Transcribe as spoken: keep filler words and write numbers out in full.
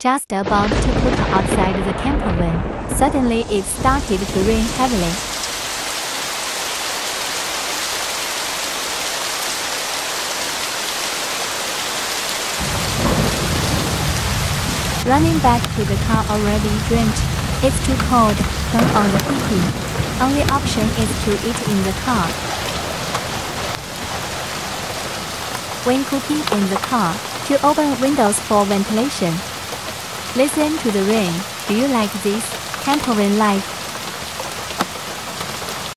Just about to put outside the campervan, suddenly it started to rain heavily. Running back to the car already drenched. It's too cold, turn on the heating. Only option is to eat in the car. When cooking in the car, to open windows for ventilation. Listen to the rain. Do you like this campervan life?